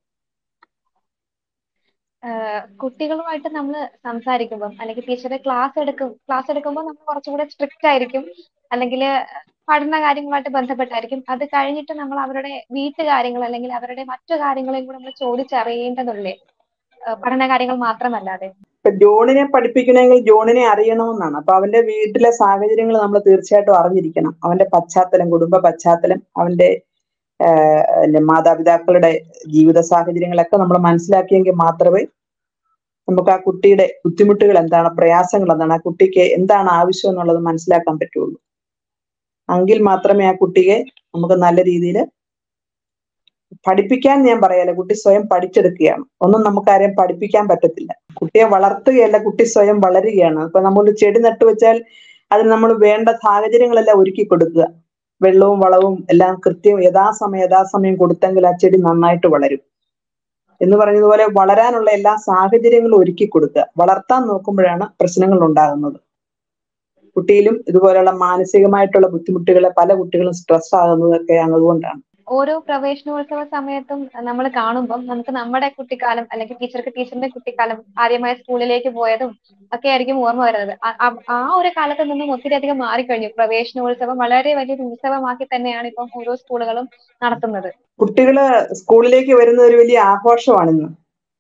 കുട്ടികളുമായിട്ട് നമ്മൾ സംസാരിക്കുമ്പോൾ അല്ലെങ്കിൽ ടീച്ചറെ ക്ലാസ് എടുക്കും ക്ലാസ് എടുക്കുമ്പോൾ നമ്മൾ കുറച്ചുകൂടെ സ്ട്രിക്റ്റ് ആയിരിക്കും, അല്ലെങ്കിൽ പഠന കാര്യങ്ങളുമായിട്ട് ബന്ധപ്പെട്ടായിരിക്കും. അത് കഴിഞ്ഞിട്ട് നമ്മൾ അവരുടെ വീട്ടുകാര്യങ്ങൾ അല്ലെങ്കിൽ അവരുടെ മറ്റു കാര്യങ്ങളെയും കൂടെ നമ്മൾ ചോദിച്ചറിയേണ്ടതുള്ളേ, പഠന കാര്യങ്ങൾ മാത്രമല്ലാതെ. ഇപ്പൊ ജോണിനെ പഠിപ്പിക്കണമെങ്കിൽ ജോണിനെ അറിയണമെന്നാണ്. അപ്പൊ അവന്റെ വീട്ടിലെ സാഹചര്യങ്ങൾ നമ്മൾ തീർച്ചയായിട്ടും അറിഞ്ഞിരിക്കണം. അവന്റെ പശ്ചാത്തലം, കുടുംബ പശ്ചാത്തലം, അവന്റെ മാതാപിതാക്കളുടെ ജീവിത സാഹചര്യങ്ങളൊക്കെ നമ്മൾ മനസ്സിലാക്കിയെങ്കിൽ മാത്രമേ നമുക്ക് ആ കുട്ടിയുടെ ബുദ്ധിമുട്ടുകൾ എന്താണ്, പ്രയാസങ്ങൾ എന്താണ്, ആ കുട്ടിക്ക് എന്താണ് ആവശ്യം എന്നുള്ളത് മനസ്സിലാക്കാൻ പറ്റുള്ളൂ. എങ്കിൽ മാത്രമേ ആ കുട്ടിയെ നമുക്ക് നല്ല രീതിയിൽ പഠിപ്പിക്കാൻ ഞാൻ പറയാല. കുട്ടി സ്വയം പഠിച്ചെടുക്കുകയാണ്. ഒന്നും നമുക്കാരെയും പഠിപ്പിക്കാൻ പറ്റത്തില്ല. കുട്ടിയെ വളർത്തുകയല്ല, കുട്ടി സ്വയം വളരുകയാണ്. ഇപ്പൊ നമ്മൾ ചെടി നട്ടുവെച്ചാൽ അതിന് നമ്മൾ വേണ്ട സാഹചര്യങ്ങളെല്ലാം ഒരുക്കി കൊടുക്കുക. വെള്ളവും വളവും എല്ലാം കൃത്യം യഥാസമയം യഥാസമയം കൊടുത്തെങ്കിൽ ആ ചെടി നന്നായിട്ട് വളരും എന്ന് പറഞ്ഞതുപോലെ വളരാനുള്ള എല്ലാ സാഹചര്യങ്ങളും ഒരുക്കി കൊടുക്കുക. വളർത്താൻ നോക്കുമ്പോഴാണ് പ്രശ്നങ്ങൾ ഉണ്ടാകുന്നത്. കുട്ടിയിലും ഇതുപോലുള്ള മാനസികമായിട്ടുള്ള ബുദ്ധിമുട്ടുകളെ പല കുട്ടികളും സ്ട്രെസ് ആകുന്നതൊക്കെ അതുകൊണ്ടാണ്. ഓരോ പ്രവേശനോത്സവ സമയത്തും നമ്മൾ കാണുമ്പോൾ നമുക്ക് നമ്മുടെ കുട്ടിക്കാലം അല്ലെങ്കിൽ ടീച്ചർക്ക് ടീച്ചറിന്റെ കുട്ടിക്കാലം ആദ്യമായി സ്കൂളിലേക്ക് പോയതും ഒക്കെ ആയിരിക്കും ഓർമ്മ വരുന്നത്. ആ ഒരു കാലത്ത് നിന്നും ഒത്തിരി അധികം മാറിക്കഴിഞ്ഞു. പ്രവേശനോത്സവം വളരെ വലിയൊരു ഉത്സവമാക്കി തന്നെയാണ് ഇപ്പം ഓരോ സ്കൂളുകളും നടത്തുന്നത്. കുട്ടികള് സ്കൂളിലേക്ക് വരുന്ന ഒരു വലിയ ആഘോഷമാണിന്ന്.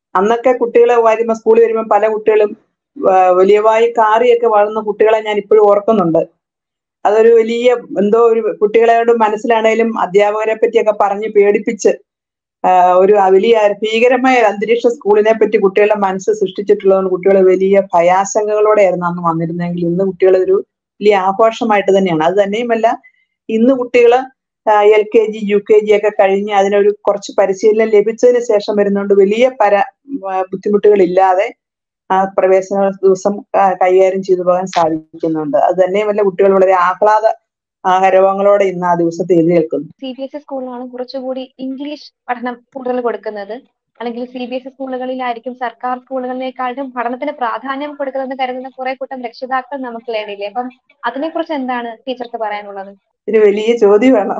അന്നൊക്കെ കുട്ടികളെ വരുമ്പോ സ്കൂളിൽ വരുമ്പോൾ പല കുട്ടികളും വലിയവായി കാറിയൊക്കെ വളർന്ന കുട്ടികളെ ഞാൻ ഇപ്പോഴും ഓർക്കുന്നുണ്ട്. അതൊരു വലിയ എന്തോ ഒരു കുട്ടികളോട് മനസ്സിലാണേലും അധ്യാപകരെ പറ്റിയൊക്കെ പറഞ്ഞ് പേടിപ്പിച്ച് ഒരു വലിയ ഭീകരമായ അന്തരീക്ഷ സ്കൂളിനെ പറ്റി കുട്ടികളുടെ മനസ്സ് സൃഷ്ടിച്ചിട്ടുള്ളതുകൊണ്ട് കുട്ടികൾ വലിയ ഭയാശങ്കകളോടെയായിരുന്നു അന്ന് വന്നിരുന്നെങ്കിൽ ഇന്ന് കുട്ടികൾ ഒരു വലിയ ആഘോഷമായിട്ട് തന്നെയാണ്. അത് തന്നെയുമല്ല, ഇന്ന് കുട്ടികള് L K G U K G ഒക്കെ കഴിഞ്ഞ് അതിനൊരു കുറച്ച് പരിശീലനം ലഭിച്ചതിന് ശേഷം വരുന്നതുകൊണ്ട് വലിയ പര ബുദ്ധിമുട്ടുകളില്ലാതെ ആ പ്രവേശന ദിവസം കൈകാര്യം ചെയ്തു പോകാൻ സാധിക്കുന്നുണ്ട്. അത് തന്നെയുമല്ല, കുട്ടികൾ വളരെ ആഹ്ലാദ ഹരവങ്ങളോടെ ഇന്ന് ആ ദിവസത്തെ എഴുന്നേൽക്കുന്നു. സി ബി എസ് ഇ സ്കൂളിലാണ് കുറച്ചുകൂടി ഇംഗ്ലീഷ് പഠനം കൂടുതൽ കൊടുക്കുന്നത്, അല്ലെങ്കിൽ സി ബി എസ് ഇ സ്കൂളുകളിലായിരിക്കും സർക്കാർ സ്കൂളുകളിലേക്കാളും പഠനത്തിന് പ്രാധാന്യം കൊടുക്കുന്നതെന്ന് കരുതുന്ന കുറെ കൂട്ടം രക്ഷിതാക്കൾ നമുക്കിടയില്ലേ. അപ്പം അതിനെക്കുറിച്ച് എന്താണ് ടീച്ചർക്ക് പറയാനുള്ളത്? ഒരു വലിയ ചോദ്യമാണ്.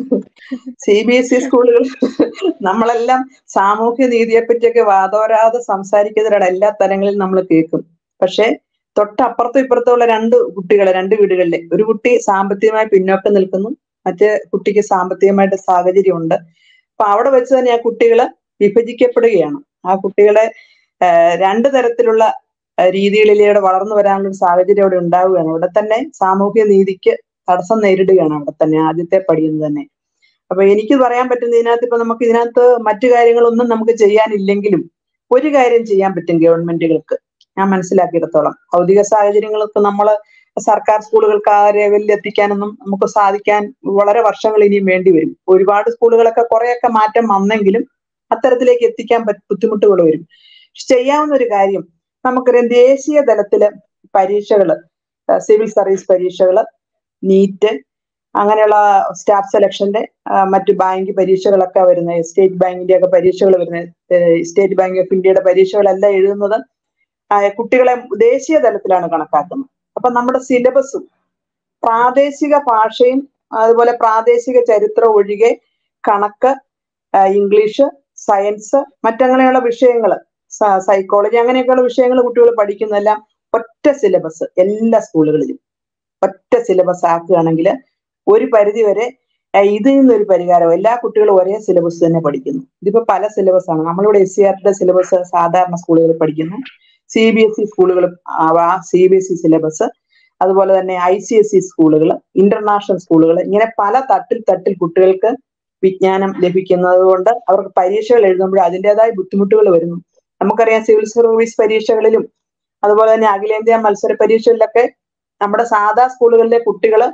സി ബി എസ് ഇ സ്കൂളുകൾ നമ്മളെല്ലാം സാമൂഹ്യ നീതിയെ പറ്റിയൊക്കെ വാദോരാതെ സംസാരിക്കുന്നവരാണ് എല്ലാ തലങ്ങളിൽ നമ്മൾ കേൾക്കും. പക്ഷെ തൊട്ടപ്പുറത്തും ഇപ്പുറത്തുള്ള രണ്ട് കുട്ടികളെ രണ്ട് വീടുകളിലെ ഒരു കുട്ടി സാമ്പത്തികമായി പിന്നോക്കം നിൽക്കുന്നു, മറ്റേ കുട്ടിക്ക് സാമ്പത്തികമായിട്ട് സാഹചര്യമുണ്ട്. അപ്പൊ അവിടെ വെച്ച് തന്നെ ആ കുട്ടികള് വിഭജിക്കപ്പെടുകയാണ്. ആ കുട്ടികളെ രണ്ടു തരത്തിലുള്ള രീതികളിലൂടെ വളർന്നു വരാനുള്ള ഒരു സാഹചര്യം അവിടെ ഉണ്ടാവുകയാണ്. അവിടെ തന്നെ സാമൂഹ്യ നീതിക്ക് തടസ്സം നേരിടുകയാണ് അവിടെ തന്നെ ആദ്യത്തെ പടിയിൽ തന്നെ. അപ്പൊ എനിക്ക് പറയാൻ പറ്റുന്ന ഇതിനകത്ത് ഇപ്പൊ നമുക്ക് ഇതിനകത്ത് മറ്റു കാര്യങ്ങളൊന്നും നമുക്ക് ചെയ്യാനില്ലെങ്കിലും ഒരു കാര്യം ചെയ്യാൻ പറ്റും ഗവൺമെന്റുകൾക്ക്, ഞാൻ മനസ്സിലാക്കിയിടത്തോളം. ഭൗതിക സാഹചര്യങ്ങൾക്ക് നമ്മള് സർക്കാർ സ്കൂളുകൾക്ക് ആ ലെവലിൽ എത്തിക്കാനൊന്നും നമുക്ക് സാധിക്കാൻ വളരെ വർഷങ്ങൾ ഇനിയും വേണ്ടി വരും. ഒരുപാട് സ്കൂളുകളൊക്കെ കുറെയൊക്കെ മാറ്റം വന്നെങ്കിലും അത്തരത്തിലേക്ക് എത്തിക്കാൻ ബുദ്ധിമുട്ടുകൾ വരും. ചെയ്യാവുന്ന ഒരു കാര്യം, നമുക്കറിയാം ദേശീയ തലത്തില് പരീക്ഷകള്, സിവിൽ സർവീസ് പരീക്ഷകള്, നീറ്റ്, അങ്ങനെയുള്ള സ്റ്റാഫ് സെലക്ഷന്റെ മറ്റു ബാങ്ക് പരീക്ഷകളൊക്കെ വരുന്നത്, സ്റ്റേറ്റ് ബാങ്കിന്റെ ഒക്കെ പരീക്ഷകൾ വരുന്നത്, സ്റ്റേറ്റ് ബാങ്ക് ഓഫ് ഇന്ത്യയുടെ പരീക്ഷകളെല്ലാം എഴുതുന്നത് കുട്ടികളെ ദേശീയ തലത്തിലാണ് കണക്കാക്കുന്നത്. അപ്പൊ നമ്മുടെ സിലബസും പ്രാദേശിക ഭാഷയും അതുപോലെ പ്രാദേശിക ചരിത്രം ഒഴികെ കണക്ക്, ഇംഗ്ലീഷ്, സയൻസ്, മറ്റങ്ങനെയുള്ള വിഷയങ്ങൾ, സൈക്കോളജി, അങ്ങനെയൊക്കെയുള്ള വിഷയങ്ങൾ കുട്ടികൾ പഠിക്കുന്നതെല്ലാം ഒറ്റ സിലബസ് എല്ലാ സ്കൂളുകളിലും ഒറ്റ സിലബസ് ആക്കുകയാണെങ്കിൽ ഒരു പരിധി വരെ ഇതിൽ നിന്നൊരു പരിഹാരം, എല്ലാ കുട്ടികളും ഒരേ സിലബസ് തന്നെ പഠിക്കുന്നു. ഇതിപ്പോ പല സിലബസ് ആണ്. നമ്മളിവിടെ എസ് സി ആറിന്റെ സിലബസ് സാധാരണ സ്കൂളുകളിൽ പഠിക്കുന്നു, സി ബി എസ് ഇ സ്കൂളുകളും ആ C B S E syllabus, അതുപോലെ തന്നെ ഐ സി എസ് ഇ സ്കൂളുകൾ, ഇന്റർനാഷണൽ സ്കൂളുകൾ, ഇങ്ങനെ പല തട്ടിൽ തട്ടിൽ കുട്ടികൾക്ക് വിജ്ഞാനം ലഭിക്കുന്നത് കൊണ്ട് അവർക്ക് പരീക്ഷകൾ എഴുതുമ്പോൾ അതിൻ്റെതായ ബുദ്ധിമുട്ടുകൾ വരുന്നു. നമുക്കറിയാം സിവിൽ സർവീസ് പരീക്ഷകളിലും അതുപോലെ തന്നെ അഖിലേന്ത്യാ മത്സര പരീക്ഷകളിലൊക്കെ നമ്മുടെ സാധാ സ്കൂളുകളിലെ കുട്ടികൾ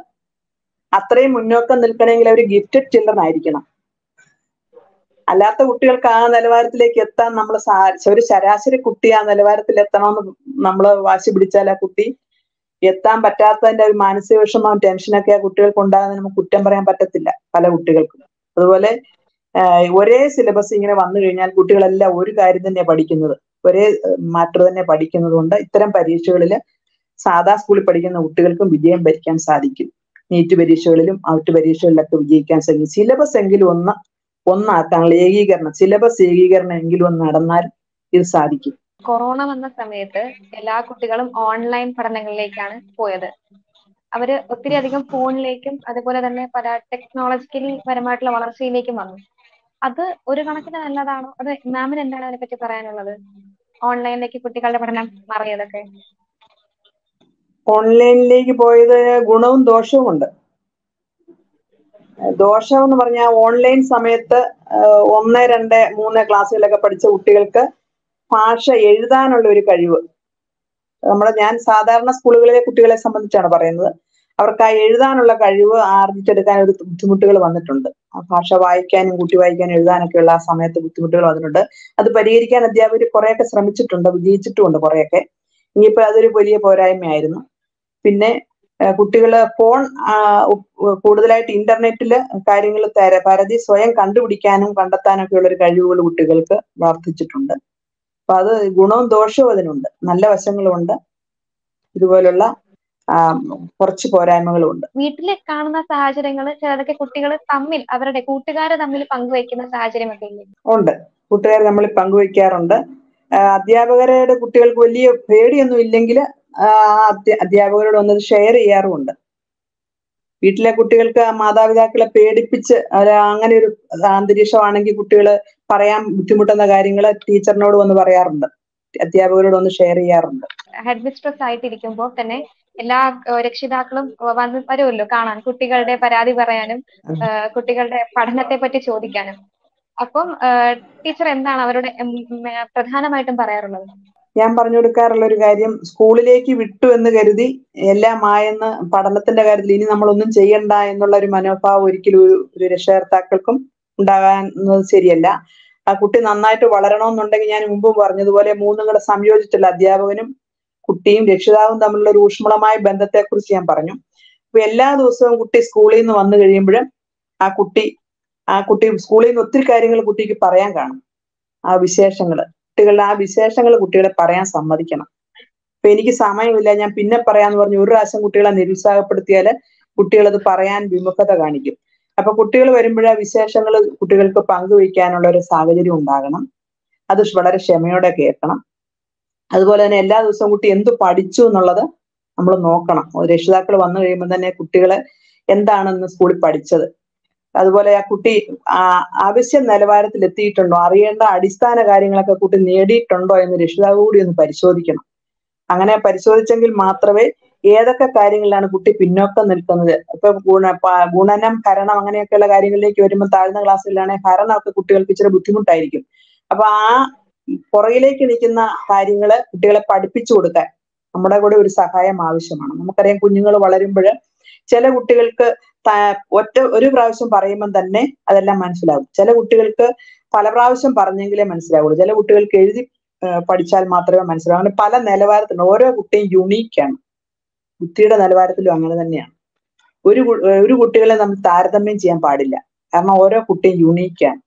അത്രയും മുന്നോക്കം നിൽക്കണമെങ്കിൽ അവർ ഗിഫ്റ്റഡ് ചിൽഡ്രൻ ആയിരിക്കണം. അല്ലാത്ത കുട്ടികൾക്ക് ആ നിലവാരത്തിലേക്ക് എത്താൻ നമ്മൾ ഒരു ശരാശരി കുട്ടി ആ നിലവാരത്തിൽ എത്തണമെന്ന് നമ്മൾ വാശി പിടിച്ചാൽ ആ കുട്ടി എത്താൻ പറ്റാത്തതിന്റെ ഒരു മാനസിക വിഷമവും ടെൻഷനൊക്കെ ആ കുട്ടികൾക്ക് ഉണ്ടാകുന്നതിന് നമുക്ക് കുറ്റം പറയാൻ പറ്റത്തില്ല പല കുട്ടികൾക്കും. അതുപോലെ ഒരേ സിലബസ് ഇങ്ങനെ വന്നു കഴിഞ്ഞാൽ കുട്ടികളെല്ലാം ഒരു കാര്യം തന്നെ പഠിക്കുന്നത്, ഒരേ മാറ്റർ തന്നെ പഠിക്കുന്നത് കൊണ്ട് ഇത്തരം പരീക്ഷകളിൽ സാധാ സ്കൂളിൽ പഠിക്കുന്ന കുട്ടികൾക്കും വിജയം ഭരിക്കാൻ സാധിക്കും. നീറ്റ് പരീക്ഷകളിലും ഔട്ട് പരീക്ഷകളിലൊക്കെ വിജയിക്കാൻ സാധിക്കും. സിലബസ് എങ്കിലും ഒന്ന് ഒന്നാക്കാനുള്ള ഏകീകരണം, സിലബസ് ഏകീകരണം എങ്കിലും ഒന്ന് നടന്നാൽ ഇത് സാധിക്കും. കൊറോണ വന്ന സമയത്ത് എല്ലാ കുട്ടികളും ഓൺലൈൻ പഠനങ്ങളിലേക്കാണ് പോയത്. അവര് ഒത്തിരി അധികം ഫോണിലേക്കും അതുപോലെ തന്നെ പല ടെക്നോളജിക്കലി പരമായിട്ടുള്ള വളർച്ചയിലേക്കും വന്നു. അത് ഒരു കണക്കിന് നല്ലതാണോ? അത് മാമിന് എന്താണ് അതിനെ പറ്റി പറയാനുള്ളത്? ഓൺലൈനിലേക്ക് കുട്ടികളുടെ പഠനം മാറിയതൊക്കെ. ഓൺലൈനിലേക്ക് പോയത് ഗുണവും ദോഷവും ഉണ്ട്. ദോഷം എന്ന് പറഞ്ഞാൽ ഓൺലൈൻ സമയത്ത് ഒന്ന് രണ്ട് മൂന്ന് ക്ലാസ്സുകളൊക്കെ പഠിച്ച കുട്ടികൾക്ക് ഭാഷ എഴുതാനുള്ള ഒരു കഴിവ്, നമ്മുടെ ഞാൻ സാധാരണ സ്കൂളുകളിലെ കുട്ടികളെ സംബന്ധിച്ചാണ് പറയുന്നത്, അവർക്ക് ആ എഴുതാനുള്ള കഴിവ് ആർജിച്ചെടുക്കാൻ ഒരു ബുദ്ധിമുട്ടുകൾ വന്നിട്ടുണ്ട്. ആ ഭാഷ വായിക്കാനും കൂട്ടി വായിക്കാനും എഴുതാനൊക്കെയുള്ള ആ സമയത്ത് ബുദ്ധിമുട്ടുകൾ വന്നിട്ടുണ്ട്. അത് പരിഹരിക്കാൻ അധ്യാപകർ കുറെയൊക്കെ ശ്രമിച്ചിട്ടുണ്ട്, വിജയിച്ചിട്ടുമുണ്ട് കുറെയൊക്കെ. ഇനിയിപ്പോൾ അതൊരു വലിയ പോരായ്മയായിരുന്നു. പിന്നെ കുട്ടികള് ഫോൺ കൂടുതലായിട്ട് ഇന്റർനെറ്റില് കാര്യങ്ങൾ പരതി സ്വയം കണ്ടുപിടിക്കാനും കണ്ടെത്താനും ഒക്കെ ഉള്ള ഒരു കഴിവുകൾ കുട്ടികൾക്ക് വർദ്ധിച്ചിട്ടുണ്ട്. അപ്പൊ അത് ഗുണവും ദോഷവും അതിനുണ്ട്, നല്ല വശങ്ങളുമുണ്ട്, ഇതുപോലുള്ള കുറച്ച് പോരായ്മകളും ഉണ്ട്. വീട്ടിൽ കാണുന്ന സാഹചര്യങ്ങൾ ചിലതൊക്കെ കുട്ടികൾ തമ്മിൽ അവരുടെ കൂട്ടുകാരെ തമ്മിൽ പങ്കുവയ്ക്കുന്ന സാഹചര്യമൊക്കെ ഇല്ലേ? ഉണ്ട്, കൂട്ടുകാർ തമ്മിൽ പങ്കുവയ്ക്കാറുണ്ട്. അധ്യാപകരുടെ കുട്ടികൾക്ക് വലിയ പേടിയൊന്നും ഇല്ലെങ്കിൽ അധ്യാപകരോട് ഒന്നത് ഷെയർ ചെയ്യാറുമുണ്ട്. വീട്ടിലെ കുട്ടികൾക്ക് മാതാപിതാക്കളെ പേടിപ്പിച്ച് അങ്ങനെ ഒരു അന്തരീക്ഷമാണെങ്കിൽ കുട്ടികൾ പറയാൻ ബുദ്ധിമുട്ടുന്ന കാര്യങ്ങൾ ടീച്ചറിനോട് വന്ന് പറയാറുണ്ട്, അധ്യാപകരോട് ഒന്ന് ഷെയർ ചെയ്യാറുണ്ട്. ഹെഡ് മിസ്ട്രസ് ആയിട്ടിരിക്കുമ്പോൾ തന്നെ എല്ലാ രക്ഷിതാക്കളും വന്ന് വരുമല്ലോ കാണാൻ, കുട്ടികളുടെ പരാതി പറയാനും കുട്ടികളുടെ പഠനത്തെ പറ്റി ചോദിക്കാനും. അപ്പം ടീച്ചർ എന്താണ് അവരുടെ പ്രധാനമായിട്ടും പറയാറുള്ളത്? ഞാൻ പറഞ്ഞു കൊടുക്കാറുള്ള ഒരു കാര്യം, സ്കൂളിലേക്ക് വിട്ടു എന്ന് കരുതി എല്ലാം ആയെന്ന് പഠനത്തിന്റെ കാര്യത്തിൽ ഇനി നമ്മളൊന്നും ചെയ്യണ്ട എന്നുള്ള ഒരു മനോഭാവം ഒരിക്കലും ഒരു രക്ഷകർത്താക്കൾക്കും ഉണ്ടാകാന്നത് ശരിയല്ല. ആ കുട്ടി നന്നായിട്ട് വളരണമെന്നുണ്ടെങ്കിൽ ഞാൻ മുമ്പ് പറഞ്ഞതുപോലെ മൂന്നും കൂടെ സംയോജിച്ചുള്ള അധ്യാപകനും കുട്ടിയും രക്ഷിതാവും തമ്മിലുള്ള ഒരു ഊഷ്മളമായ ബന്ധത്തെക്കുറിച്ച് ഞാൻ പറഞ്ഞു. അപ്പൊ എല്ലാ ദിവസവും കുട്ടി സ്കൂളിൽ നിന്ന് വന്നു കഴിയുമ്പോഴും ആ കുട്ടി ആ കുട്ടി സ്കൂളിൽ നിന്ന് ഒത്തിരി കാര്യങ്ങൾ കുട്ടിക്ക് പറയാൻ കാണും. ആ വിശേഷങ്ങള് കുട്ടികളുടെ ആ വിശേഷങ്ങൾ കുട്ടികളെ പറയാൻ സമ്മതിക്കണം. ഇപ്പൊ എനിക്ക് സമയമില്ല, ഞാൻ പിന്നെ പറയാന്ന് പറഞ്ഞ് ഒരു പ്രാവശ്യം കുട്ടികളെ നിരുത്സാഹപ്പെടുത്തിയാല് കുട്ടികളത് പറയാൻ വിമുഖത കാണിക്കും. അപ്പൊ കുട്ടികൾ വരുമ്പോഴേ വിശേഷങ്ങൾ കുട്ടികൾക്ക് പങ്കുവയ്ക്കാനുള്ള ഒരു സാഹചര്യം ഉണ്ടാകണം. അത് വളരെ ക്ഷമയോടെ കേൾക്കണം. അതുപോലെ തന്നെ എല്ലാ ദിവസവും കുട്ടി എന്ത് പഠിച്ചു എന്നുള്ളത് നമ്മൾ നോക്കണം. രക്ഷിതാക്കൾ വന്നു കഴിയുമ്പോൾ തന്നെ കുട്ടികളെ എന്താണ് ഇന്ന് സ്കൂളിൽ പഠിച്ചത്, അതുപോലെ ആ കുട്ടി ആ ആവശ്യ നിലവാരത്തിൽ എത്തിയിട്ടുണ്ടോ, അറിയേണ്ട അടിസ്ഥാന കാര്യങ്ങളൊക്കെ കുട്ടി നേടിയിട്ടുണ്ടോ എന്ന് രക്ഷിതാവ് കൂടി ഒന്ന് പരിശോധിക്കണം. അങ്ങനെ പരിശോധിച്ചെങ്കിൽ മാത്രമേ ഏതൊക്കെ കാര്യങ്ങളിലാണ് കുട്ടി പിന്നോക്കം നിൽക്കുന്നത്. ഇപ്പൊ ഗുണ ഗുണനം ഹരണം അങ്ങനെയൊക്കെയുള്ള കാര്യങ്ങളിലേക്ക് വരുമ്പോൾ താഴ്ന്ന ക്ലാസ്സിലാണെങ്കിൽ ഹരണമൊക്കെ കുട്ടികൾക്ക് ഇച്ചിരി ബുദ്ധിമുട്ടായിരിക്കും. അപ്പൊ ആ പുറകിലേക്ക് നിൽക്കുന്ന കാര്യങ്ങള് കുട്ടികളെ പഠിപ്പിച്ചു കൊടുക്കാൻ നമ്മുടെ കൂടെ ഒരു സഹായം ആവശ്യമാണ്. നമുക്കറിയാം, കുഞ്ഞുങ്ങൾ വളരുമ്പോൾ ചില കുട്ടികൾക്ക് ഒറ്റ ഒരു പ്രാവശ്യം പറയുമ്പോൾ തന്നെ അതെല്ലാം മനസ്സിലാവും. ചില കുട്ടികൾക്ക് പല പ്രാവശ്യം പറഞ്ഞെങ്കിലേ മനസ്സിലാവുള്ളൂ. ചില കുട്ടികൾക്ക് എഴുതി പഠിച്ചാൽ മാത്രമേ മനസ്സിലാവൂ. അങ്ങനെ പല നിലവാരത്തിലും ഓരോ കുട്ടിയും യുണീക്കാണ്. ബുദ്ധിയുടെ നിലവാരത്തിലും അങ്ങനെ തന്നെയാണ്. ഒരു ഒരു കുട്ടികളെ നമ്മൾ താരതമ്യം ചെയ്യാൻ പാടില്ല, കാരണം ഓരോ കുട്ടിയും യുണീക്കാണ്.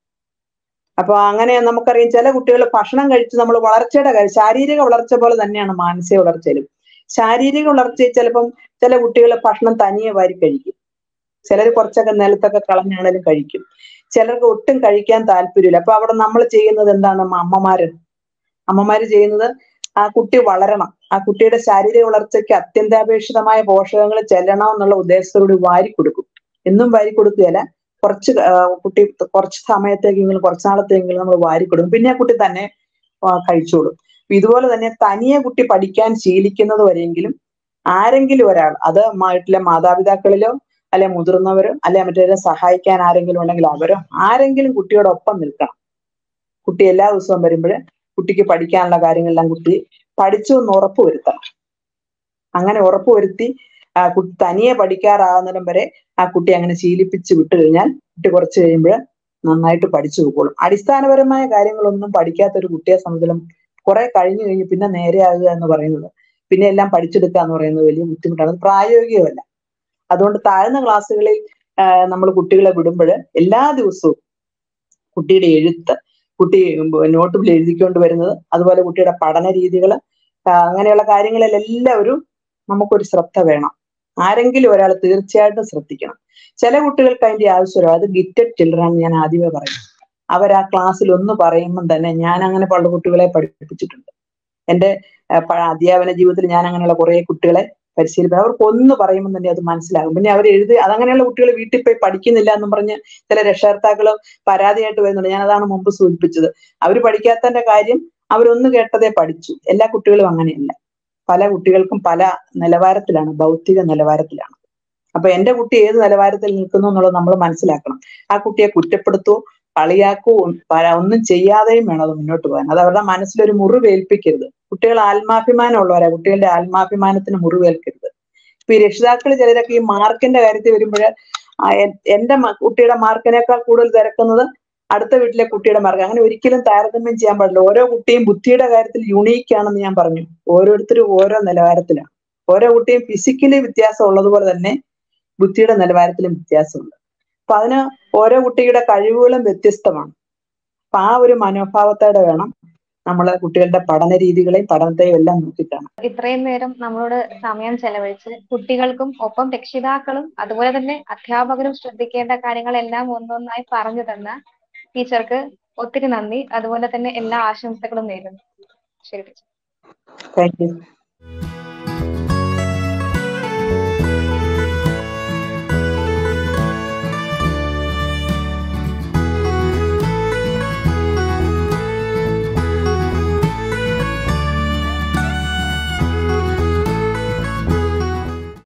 അപ്പൊ അങ്ങനെ നമുക്കറിയാം, ചില കുട്ടികൾ ഭക്ഷണം കഴിച്ച് നമ്മൾ വളർച്ചയുടെ കാര്യം ശാരീരിക വളർച്ച പോലെ തന്നെയാണ് മാനസിക വളർച്ചയിലും. ശാരീരിക വളർച്ചയിൽ ചിലപ്പം ചില കുട്ടികൾ ഭക്ഷണം തനിയെ വാരി കഴിക്കും, ചിലർ കുറച്ചൊക്കെ നിലത്തൊക്കെ കളഞ്ഞാണേലും കഴിക്കും, ചിലർക്ക് ഒട്ടും കഴിക്കാൻ താല്പര്യമില്ല. അപ്പൊ അവിടെ നമ്മൾ ചെയ്യുന്നത് എന്താണ്? അമ്മമാര് അമ്മമാര് ചെയ്യുന്നത് ആ കുട്ടി വളരണം, ആ കുട്ടിയുടെ ശാരീരിക വളർച്ചയ്ക്ക് അത്യന്താപേക്ഷിതമായ പോഷകങ്ങൾ ചെല്ലണം എന്നുള്ള ഉദ്ദേശത്തോട് വാരി കൊടുക്കും. എന്നും വാരി കൊടുക്കുകയല്ല, കുറച്ച് കുട്ടി കുറച്ച് സമയത്തേക്കെങ്കിലും കുറച്ച് നാളത്തേക്കെങ്കിലും നമ്മൾ വാരി കൊടുക്കും. പിന്നെ ആ കുട്ടി തന്നെ കഴിച്ചോളും. ഇതുപോലെ തന്നെ തനിയെ കുട്ടി പഠിക്കാൻ ശീലിക്കുന്നത് വരെയെങ്കിലും ആരെങ്കിലും ഒരാൾ, അത് വീട്ടിലെ മാതാപിതാക്കളിലോ അല്ലെ മുതിർന്നവരോ അല്ലെ മറ്റേ സഹായിക്കാൻ ആരെങ്കിലും ഉണ്ടെങ്കിൽ അവരോ ആരെങ്കിലും കുട്ടിയോടൊപ്പം നിൽക്കണം. കുട്ടി എല്ലാ ദിവസവും വരുമ്പോൾ കുട്ടിക്ക് പഠിക്കാനുള്ള കാര്യങ്ങളെല്ലാം കുട്ടി പഠിച്ചു എന്ന് ഉറപ്പുവരുത്തണം. അങ്ങനെ ഉറപ്പുവരുത്തി ആ കുട്ടി തനിയെ പഠിക്കാറാകുന്നിടം വരെ ആ കുട്ടി അങ്ങനെ ശീലിപ്പിച്ച് വിട്ടു കഴിഞ്ഞാൽ കുട്ടി കുറച്ച് കഴിയുമ്പോൾ നന്നായിട്ട് പഠിച്ചു പോയിക്കോളും. അടിസ്ഥാനപരമായ കാര്യങ്ങളൊന്നും പഠിക്കാത്തൊരു കുട്ടിയെ സംബന്ധിച്ചും കുറെ കഴിഞ്ഞു കഴിഞ്ഞ് പിന്നെ നേരെയാകുക എന്ന് പറയുന്നത്, പിന്നെ എല്ലാം പഠിച്ചെടുക്കുക എന്ന് പറയുന്നത് വലിയ ബുദ്ധിമുട്ടാണ്. അത് പ്രായോഗികമല്ല. അതുകൊണ്ട് താഴ്ന്ന ക്ലാസ്സുകളിൽ നമ്മൾ കുട്ടികളെ വിടുമ്പോൾ എല്ലാ ദിവസവും കുട്ടിയുടെ എഴുത്ത്, കുട്ടി നോട്ടുബിൽ എഴുതിക്കൊണ്ട് വരുന്നത്, അതുപോലെ കുട്ടിയുടെ പഠന രീതികൾ, അങ്ങനെയുള്ള കാര്യങ്ങളിൽ എല്ലാവരും നമുക്കൊരു ശ്രദ്ധ വേണം. ആരെങ്കിലും ഒരാൾ തീർച്ചയായിട്ടും ശ്രദ്ധിക്കണം. ചില കുട്ടികൾക്ക് അതിന്റെ ആവശ്യമില്ല. അത് ഗിഫ്റ്റഡ് ചിൽഡ്രൻ ആണ് ഞാൻ ആദ്യമേ പറയും. അവർ ആ ക്ലാസ്സിൽ ഒന്ന് പറയുമ്പോൾ തന്നെ, ഞാൻ അങ്ങനെ പല കുട്ടികളെ പഠിപ്പിച്ചിട്ടുണ്ട്. എൻ്റെ അധ്യാപന ജീവിതത്തിൽ ഞാൻ അങ്ങനെയുള്ള കുറെ കുട്ടികളെ പരിശീലിപ്പിക്കും. അവർക്ക് ഒന്ന് പറയുമ്പോൾ തന്നെ അത് മനസ്സിലാകും. പിന്നെ അവർ എഴുതി അതങ്ങനെയുള്ള കുട്ടികൾ വീട്ടിൽ പോയി പഠിക്കുന്നില്ല എന്നും പറഞ്ഞ് ചില രക്ഷകർത്താക്കളും പരാതിയായിട്ട് വരുന്നുണ്ട്. ഞാൻ അതാണ് മുമ്പ് സൂചിപ്പിച്ചത്. അവർ പഠിക്കാത്തതിന്റെ കാര്യം അവരൊന്ന് കേട്ടതേ പഠിച്ചു. എല്ലാ കുട്ടികളും അങ്ങനെയല്ല. പല കുട്ടികൾക്കും പല നിലവാരത്തിലാണ്, ഭൗതിക നിലവാരത്തിലാണ്. അപ്പൊ എന്റെ കുട്ടി ഏത് നിലവാരത്തിൽ നിൽക്കുന്നു എന്നുള്ളത് നമ്മൾ മനസ്സിലാക്കണം. ആ കുട്ടിയെ കുറ്റപ്പെടുത്തോ കളിയാക്കോ ഒന്നും ചെയ്യാതെയും വേണം അത് മുന്നോട്ട് പോകാൻ. അത് അവരുടെ മനസ്സിലൊരു മുറിവേൽപ്പിക്കരുത്. കുട്ടികൾ ആത്മാഭിമാനം ഉള്ളവരാ, കുട്ടികളുടെ ആത്മാഭിമാനത്തിന് മുറിവേൽക്കരുത്. ഇപ്പൊ ഈ രക്ഷിതാക്കൾ ചിലരൊക്കെ ഈ മാർക്കിന്റെ കാര്യത്തിൽ വരുമ്പോൾ എന്റെ കുട്ടിയുടെ മാർക്കിനേക്കാൾ കൂടുതൽ തിരക്കുന്നത് അടുത്ത വീട്ടിലെ കുട്ടിയുടെ മാർക്ക്. അങ്ങനെ ഒരിക്കലും താരതമ്യം ചെയ്യാൻ പാടില്ല. ഓരോ കുട്ടിയും ബുദ്ധിയുടെ കാര്യത്തിൽ യുണീക്ക് ആണെന്ന് ഞാൻ പറഞ്ഞു. ഓരോരുത്തരും ഓരോ നിലവാരത്തിലാണ്. ഓരോ കുട്ടിയും ഫിസിക്കലി വ്യത്യാസം ഉള്ളതുപോലെ തന്നെ ബുദ്ധിയുടെ നിലവാരത്തിലും വ്യത്യാസമുണ്ട്. അപ്പൊ അതിന് ഓരോ കുട്ടിയുടെ കഴിവുകളും വ്യത്യസ്തമാണ്. അപ്പൊ ആ ഒരു മനോഭാവത്തോടെ വേണം നമ്മള് കുട്ടികളുടെ പഠന രീതികളെയും പഠനത്തെയും എല്ലാം നോക്കിക്കാണാം. ഇത്രയും നേരം നമ്മളോട് സമയം ചെലവഴിച്ച് കുട്ടികൾക്കും ഒപ്പം രക്ഷിതാക്കളും അതുപോലെ തന്നെ അധ്യാപകരും ശ്രദ്ധിക്കേണ്ട കാര്യങ്ങളെല്ലാം ഒന്നൊന്നായി പറഞ്ഞു തന്ന ടീച്ചർക്ക് ഒത്തിരി നന്ദി. അതുപോലെ തന്നെ എല്ലാ ആശംസകളും നേരുന്നു. ശരി ടീച്ചർ. Thank you.